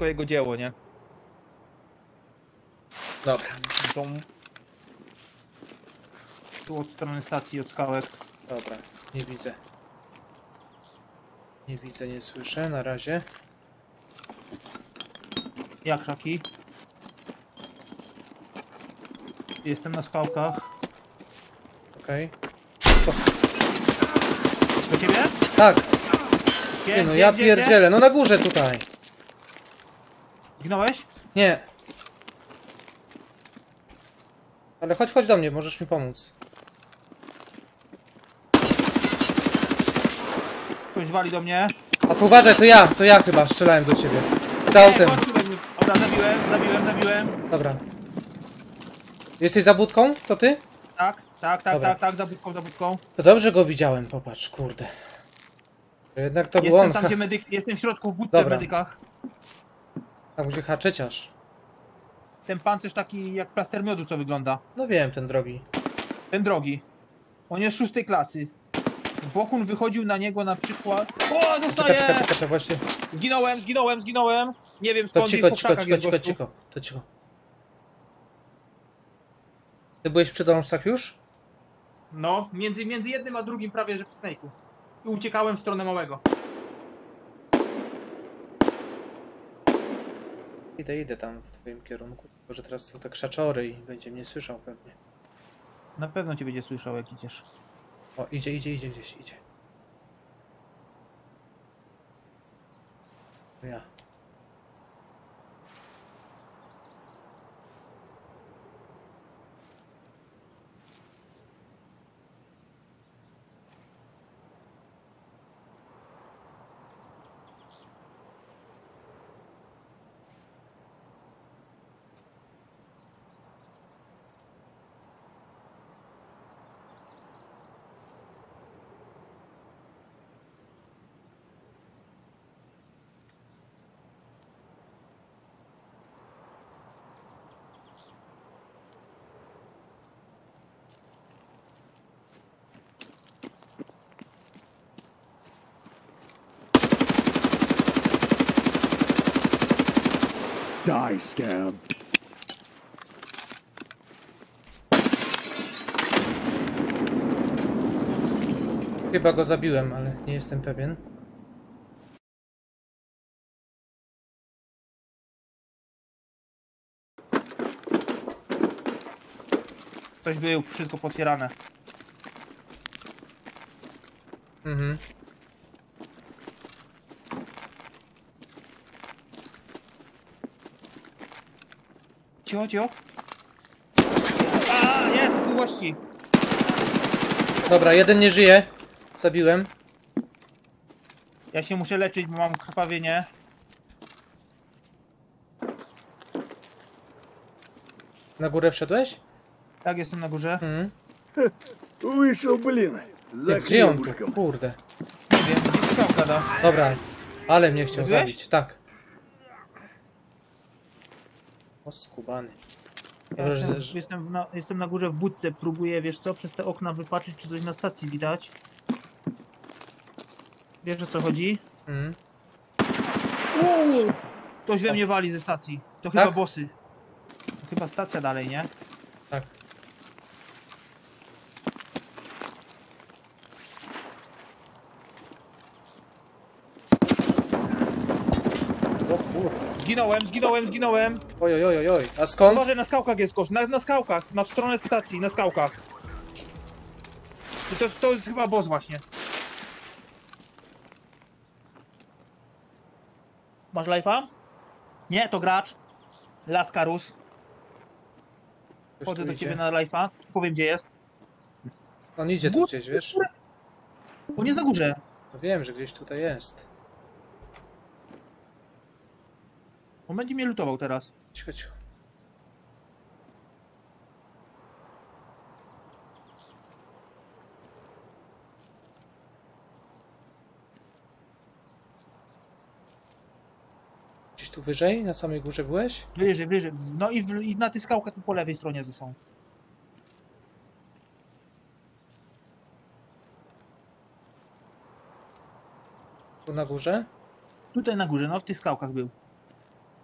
wszystko jego dzieło, nie? Dobra. Tu od strony stacji, od skałek. Dobra, nie widzę. Nie widzę, nie słyszę na razie. Jak szaki? Jestem na skałkach. Okej. Do ciebie? Tak! Gdzie? Nie no, Gdzie? ja Gdzie? pierdzielę, no na górze tutaj. Zginąłeś? Nie. Ale chodź do mnie, możesz mi pomóc. Ktoś wali do mnie. A tu uważaj, to ja chyba strzelałem do ciebie. Z autem. Dobra, zabiłem. Dobra. Jesteś za budką? To ty? Tak, Dobra. za budką. To dobrze go widziałem, popatrz, kurde. Jednak to był on. Jestem tam, gdzie jestem w środku, w budce w Dobra. medykach. Tam gdzie haczyciarz. Ten pancerz taki jak plaster miodu, co wygląda. No wiem, ten drogi. Ten drogi. On jest 6 klasy. Bokun wychodził na niego na przykład... O, dostaję! Czekaj, właśnie. Zginąłem. Nie wiem To skąd, cicho, po krzakach jest gościu. to cicho. Ty byłeś przy domstach już? No, między jednym a drugim prawie że w snake'u. I uciekałem w stronę małego. Idę tam w twoim kierunku. Tylko że teraz są te krzaczory i będzie mnie słyszał pewnie. Na pewno cię będzie słyszał, jak idziesz. O, idzie gdzieś, idzie. To ja. Die, scab. Chyba go zabiłem, ale nie jestem pewien. Ktoś był, wszystko potwierane. Mhm. Cicho. A, jest, tu gości. Dobra, jeden nie żyje. Zabiłem. Ja się muszę leczyć, bo mam krwawienie. Na górę wszedłeś? Tak, jestem na górze. Mhm. Вышел, блин. За Gdzie on tu? хлебушком. Kurde. Nie wiem, gdzie skałka da. Dobra. Ale mnie chciał Zabiłeś? zabić, tak. O, skubany. Ja Dobrze, że- jestem na górze w budce, próbuję, wiesz co, przez te okna wypatrzeć, czy coś na stacji widać. Wiesz, o co chodzi? Mhm. Ktoś we mnie wali ze stacji. To Tak? chyba bossy. To chyba stacja dalej, nie? Tak. O kurde. Zginąłem. Oj. A skąd? Uważaj, na skałkach jest kosz. Na skałkach, na stronę stacji, na skałkach. To jest chyba boss właśnie. Masz life'a? Nie, to gracz. Laskarus. Ktoś Chodzę tu do idzie. ciebie na life'a. Powiem, gdzie jest. On idzie tu gdzieś, wiesz? On jest na górze. No wiem, że gdzieś tutaj jest. On będzie mnie lutował teraz. Cicho. Gdzieś tu wyżej? Na samej górze byłeś? Wyżej. No i na tych skałkach tu po lewej stronie tu są. Tu na górze? Tutaj na górze, no w tych skałkach był.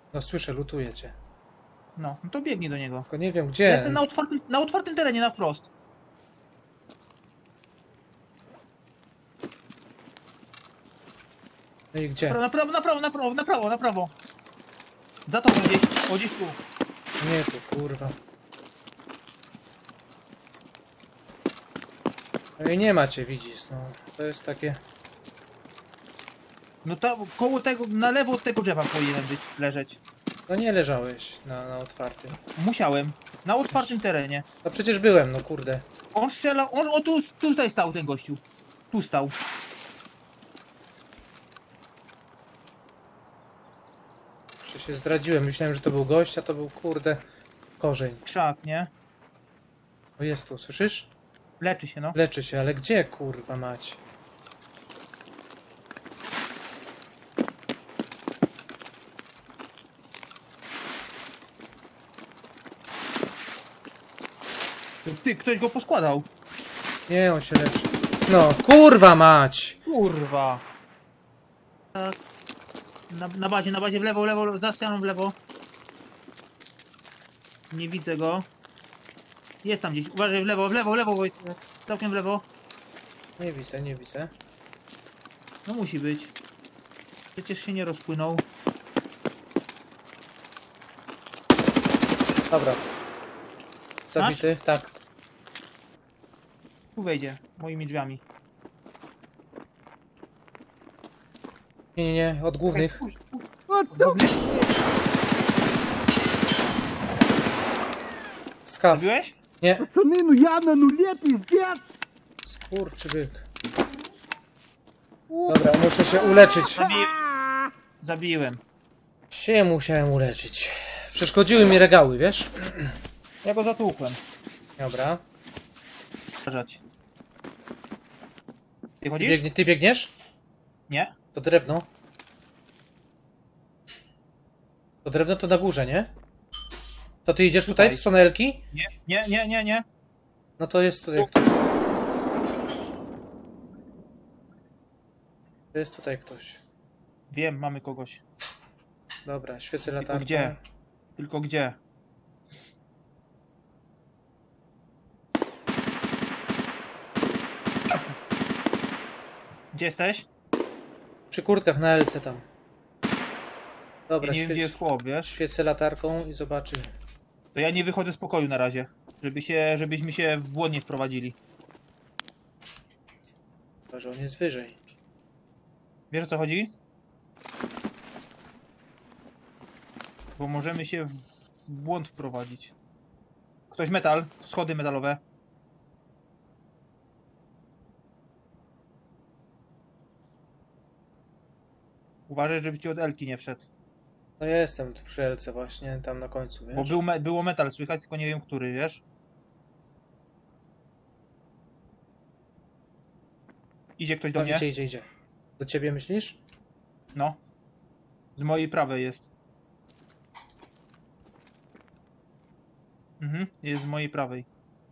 No słyszę, lutuje cię. No to biegnij do niego. Tylko nie wiem Ja gdzie. jestem na otwartym terenie, na wprost. No i gdzie? Na prawo. Za tobą gdzieś, o gdzieś tu. Nie tu, kurwa. No i nie macie, widzisz, no. To jest takie... No to koło tego, na lewo od tego drzewa powinien być, leżeć. No nie leżałeś na otwartym. Musiałem. Na otwartym terenie. No przecież byłem, no kurde. On strzelał, o tu tutaj stał ten gościu. Tu stał. Jeszcze się zdradziłem, myślałem, że to był gość, a to był, kurde, korzeń. Krzak, nie? O, jest tu, słyszysz? Leczy się, no. Leczy się, ale gdzie, kurwa mać? Ty, ktoś go poskładał. Nie, on się leczy. No, kurwa mać! Kurwa. Tak. Na bazie w lewo, za ścianą w lewo. Nie widzę go. Jest tam gdzieś. Uważaj, w lewo, Wojtek. Całkiem w lewo. Nie widzę, nie widzę. No musi być. Przecież się nie rozpłynął. Dobra. Zabity, tak. Tu wejdzie, moimi drzwiami. Nie, od głównych. What the Skaw. Zrobiłeś? Nie, Пацаны, ну я на нуле, пиздец! skurczybyk. Dobra, muszę się uleczyć. Zabiłem. Się musiałem uleczyć. Przeszkodziły mi regały, wiesz? Ja go zatłukłem. Dobra. Uważać. Ty chodzisz? Ty biegniesz? Nie? To drewno. To drewno to na górze, nie? To ty idziesz tutaj, Tutaj. w stronę Elki? Nie. No to jest tutaj ktoś. To jest tutaj ktoś. Wiem, mamy kogoś. Dobra, świecę Tylko latarką. gdzie? Tylko gdzie? Gdzie jesteś? Przy kurtkach na Elce tam. Ja Dobra, nie wiem, gdzie jest chłop, wiesz? świecę latarką i zobaczymy. To ja nie wychodzę z pokoju na razie. Żebyśmy się w błąd nie wprowadzili. Chyba, że on jest wyżej. Wiesz, o co chodzi? Bo możemy się w błąd wprowadzić. Ktoś metal, schody metalowe. Uważaj, żeby ci od Elki nie wszedł. No ja jestem tu przy Elce właśnie, tam na końcu, wiesz? Bo było metal słychać, tylko nie wiem który, wiesz? Idzie ktoś do No, mnie? idzie. Do ciebie myślisz? No. Z mojej prawej jest. Jest z mojej prawej.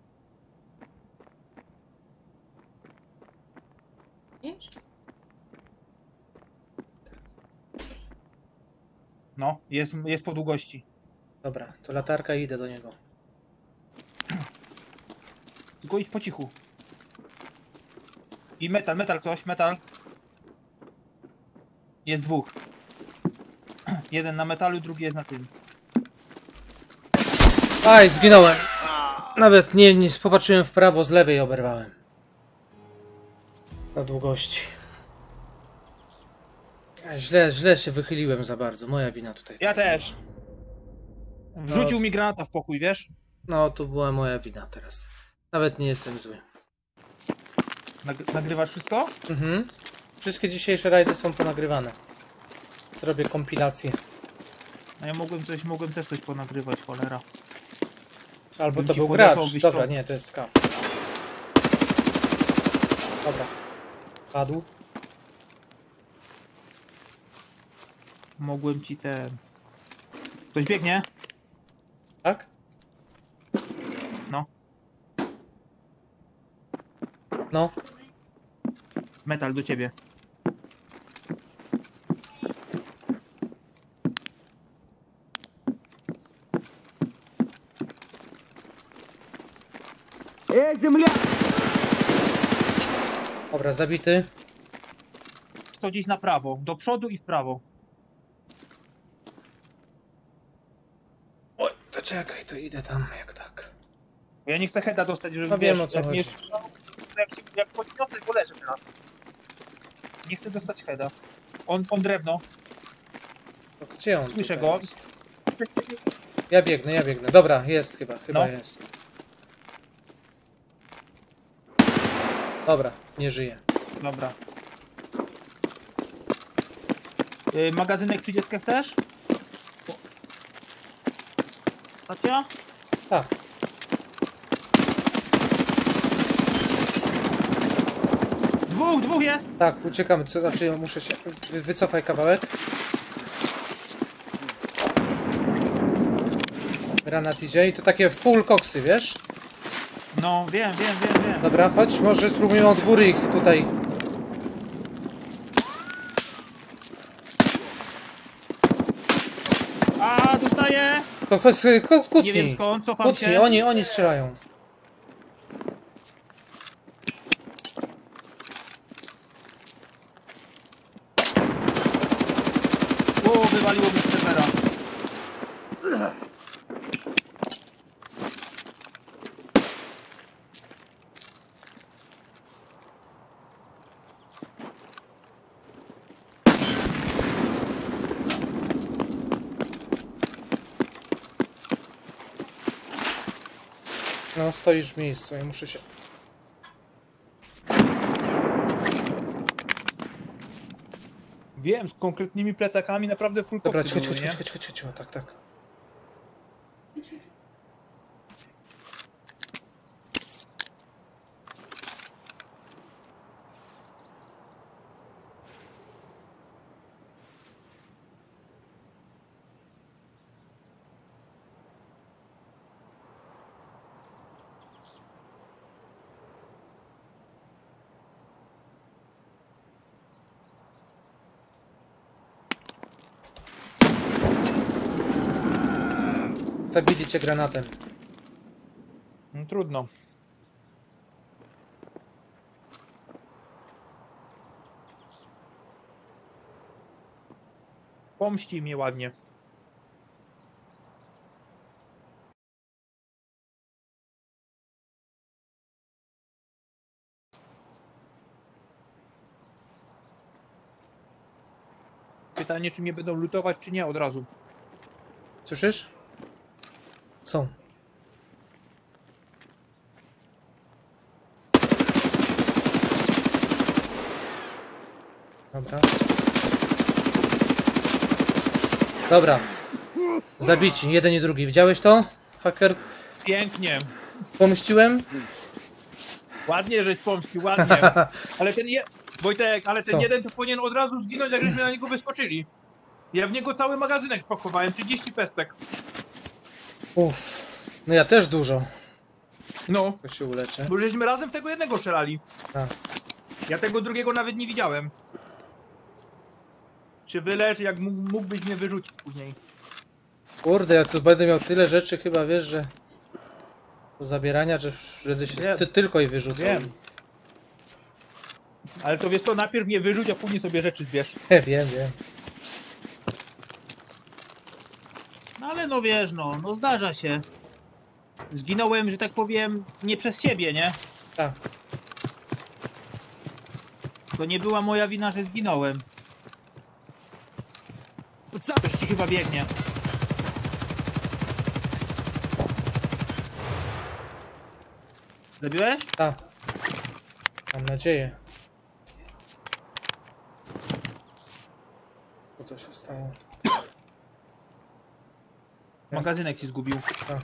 No, jest po długości. Dobra, to latarka i idę do niego. Tylko idź po cichu. I metal ktoś, metal. Jest dwóch. Jeden na metalu, drugi jest na tym. Aj, zginąłem. Nawet nie popatrzyłem w prawo, z lewej oberwałem. Na długości. Źle się wychyliłem za bardzo, moja wina tutaj. Ja też. Wrzucił mi granata w pokój, wiesz? No, to była moja wina teraz. Nawet nie jestem zły. Nagrywasz wszystko? Mhm. Wszystkie dzisiejsze rajdy są ponagrywane. Zrobię kompilację. No ja mogłem też coś ponagrywać, cholera. Albo Bym to ci był podesłał, gracz. byś Dobra, to- nie, to jest skap. Dobra. Padł. Mogłem ci ten... Ktoś biegnie? Tak? No. No. Metal do ciebie. Земля! Dobra, zabity. To gdzieś na prawo, do przodu i w prawo. Oj, to czekaj, to idę tam, jak tak. Ja nie chcę heada dostać, żeby No wiem, o co jak mnie chodzi. strzał, to jak podniosę, to leżę teraz. Nie chcę dostać heada. On drewno. To gdzie on Słyszę tutaj go. jest? Ja biegnę. Dobra, jest chyba No. jest. Dobra, nie żyje. Dobra. Magazynek 30 chcesz? Stacja? Tak, Dwóch jest! tak, uciekamy. Co znaczy, muszę się... Wycofaj kawałek. Granat idzie i to takie full koksy, wiesz? No, wiem. Dobra, chodź, może spróbujemy od góry ich tutaj. A, dostaję! To chodź, Nie wiem kucnij. skąd, cofam Kucnij, się. oni strzelają. O, wywaliło mi serwera. No, stoisz w miejscu i muszę się... Wiem, z konkretnymi plecakami naprawdę full Dobra, koksy chodź, były, nie? chodź, tak. Zabili cię granatem. No, trudno. Pomści mnie ładnie. Pytanie, czy mnie będą lutować, czy nie od razu. Słyszysz? Są. Dobra. Dobra. Zabici, jeden i drugi. Widziałeś to? Haker, Pięknie. pomściłem? Ładnie, żeś pomścił, ładnie. Ale ten Wojtek, ale ten Co? jeden to powinien od razu zginąć, jak żeśmy na niego wyskoczyli. Ja w niego cały magazynek spakowałem, 30 pestek. Uff. No ja też dużo. No, To się uleczę. bo żeśmy razem w tego jednego strzelali. Tak. Ja tego drugiego nawet nie widziałem. Czy wylecz, jak mógłbyś mnie wyrzucić później. Kurde, ja tu będę miał tyle rzeczy chyba, wiesz, że... Do zabierania, że będę się Wiem. tylko i wyrzucał. Wiem. Ale to wiesz to, najpierw mnie wyrzuć, a później sobie rzeczy zbierz. Wiem. No ale no wiesz, no zdarza się. Zginąłem, że tak powiem, nie przez siebie, nie? Tak. To nie była moja wina, że zginąłem. Coś ci chyba biegnie. Zabiłeś? Tak. Mam nadzieję. Co to się stało? Magazynek się zgubił. Tak.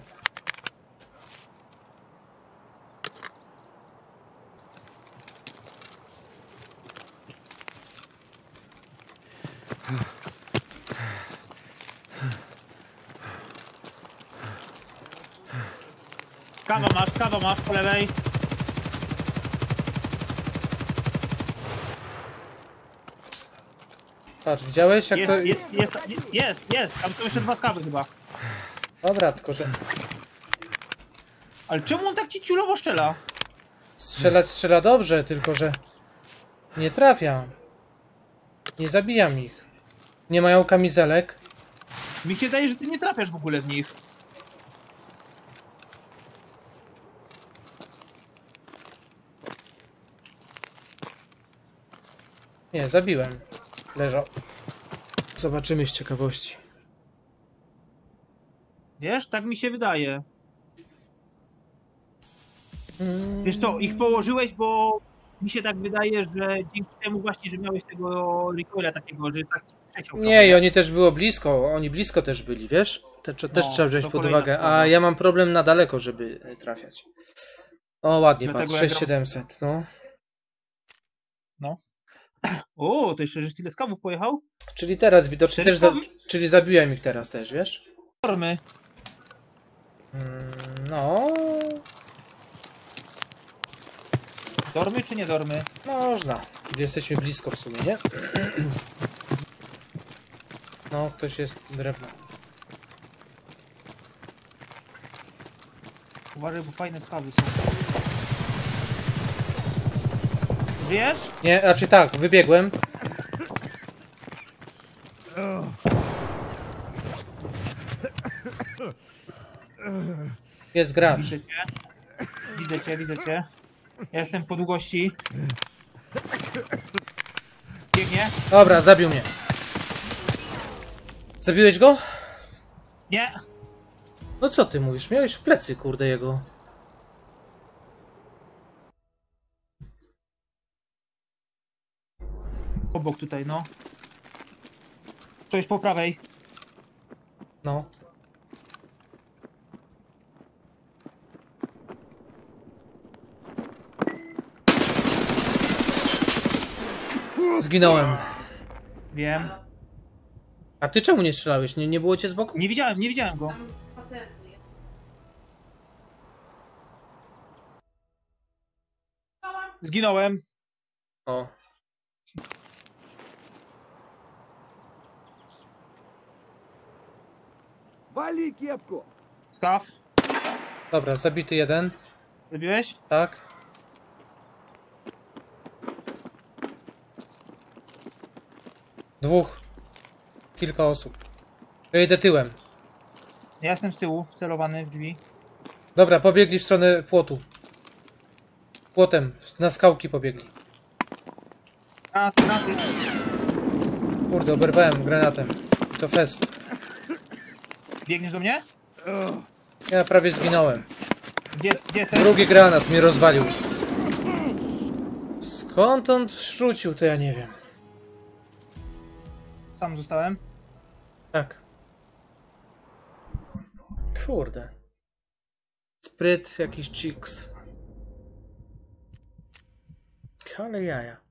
Kawa masz po lewej. Patrz, widziałeś jak to... Jest. Tam są jeszcze 2 skawy chyba. Dobra, tylko że... Ale czemu on tak ci ciulowo strzela? Strzelać strzela dobrze, tylko że nie trafiam. Nie zabijam ich. Nie mają kamizelek. Mi się daje, że ty nie trafiasz w ogóle w nich. Nie, zabiłem. Leżał. Zobaczymy z ciekawości. Wiesz, tak mi się wydaje. Wiesz co, ich położyłeś, bo mi się tak wydaje, że dzięki temu właśnie, że miałeś tego recoila takiego, że tak ci przeciął. Nie, i oni też było blisko. Oni blisko też byli, wiesz? Też trzeba wziąć to pod kolejna uwagę. sprawa. A ja mam problem na daleko, żeby trafiać. O, ładnie, Dlatego patrz. jak 6700, no. O, to jeszcze, że tyle skawów pojechał? Czyli teraz widocznie też... Cztery Czyli zabiłem ich teraz też, wiesz? Dormy. No... Dormy czy nie dormy? Można. Jesteśmy blisko w sumie, nie? No, ktoś jest drewno. Uważaj, bo fajne skawy są. Żyjesz? Nie, raczej tak, wybiegłem. Jest gracz. Widzę cię. Widzę cię, widzę cię. Ja jestem po długości. Biegnie. Dobra, zabił mnie. Zabiłeś go? Nie. No co ty mówisz? Miałeś w plecy, kurde, jego. Obok tutaj, no. Ktoś po prawej. No. Zginąłem. Wiem. A ty czemu nie strzelałeś? Nie było cię z boku? Nie widziałem go. Zginąłem. O. Вали кепку! Skaw. Dobra, zabity jeden. Zabiłeś? Tak. Dwóch. Kilka osób. Ja idę tyłem. Ja jestem z tyłu, wcelowany w drzwi. Dobra, pobiegli w stronę płotu. Płotem. Na skałki pobiegli. A, granaty. Kurde, oberwałem granatem. To fest. Biegniesz do mnie? Ja prawie zginąłem. Gdzie jesteś? Drugi granat mnie rozwalił. Skąd on rzucił, to ja nie wiem. Sam zostałem. Tak. Kurde. Spryt, jakiś chiks. Ale jaja.